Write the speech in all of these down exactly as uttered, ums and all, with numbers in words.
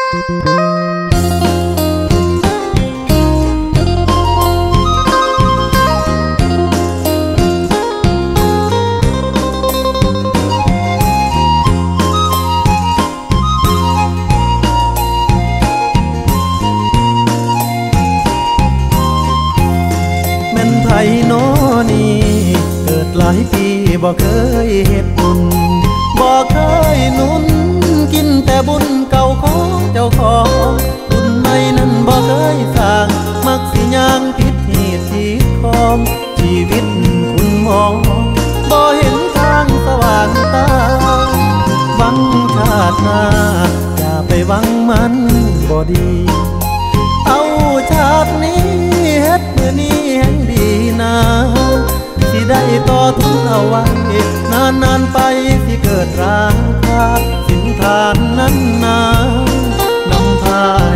ไผโนนี่เกิดหลายปีบ่เคยเฮ็ดบุญบ่เคยหนุนกินแต่บุญเก่าของเจ้าของบุญใหม่นั้นบ่เคยสร้างมักสิย่างผิดเหตุผิดของชีวิตคุณมองบ่เห็นทางสว่างตาหวังชาติหน้าอย่าไปหวังมันบ่ดีเอาชาตินี้เฮ็ดมื้อนี้แห่งดีนะสิได้ต่อทุนเอาไว้นานนานไปสิเกิดราคาสินทานนั้นนานำพาย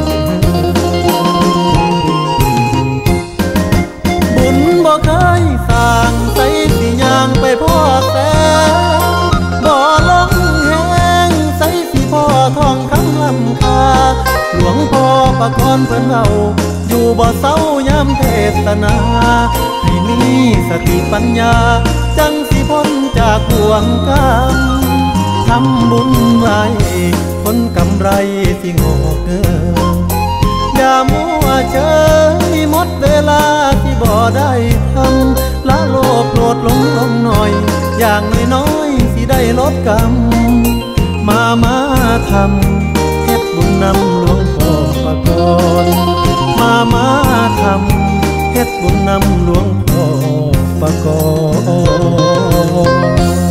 บุญบ่เคยสร้างใส่สิย่างไปพ่อแต่บ่ลงแห้งใส่สิพ่อทองคำลำคาหลวงพ่อประกรณ์เพิ่นเอาอยู่บ่เศร้ายามเทศนาให้มีสติปัญญาจังสิพ้นจากห่วงกรรมทำบุญไว้ผลกำไรสิงอกเกินอย่ามัวเฉยหมดเวลาที่บ่ได้ทำละโลภโลดลงลงหน่อยอย่างน้อยๆสิได้ลดกรรมมามาทำเฮ็ดบุญนำหลวงพ่อประกรณ์มามาทำเฮ็ดบุญนำหลวงพ่อประกรณ์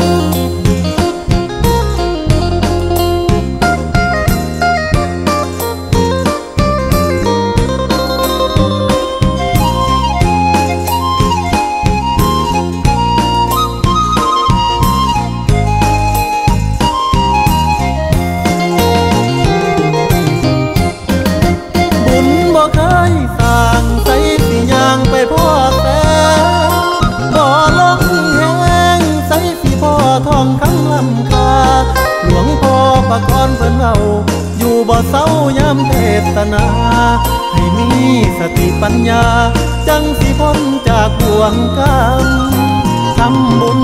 ประกรณ์เพิ่นเอาอยู่บ่เศร้ายามเทศนาให้มีสติปัญญาจังสิพ้นจากบ่วงกรรมทำบุญ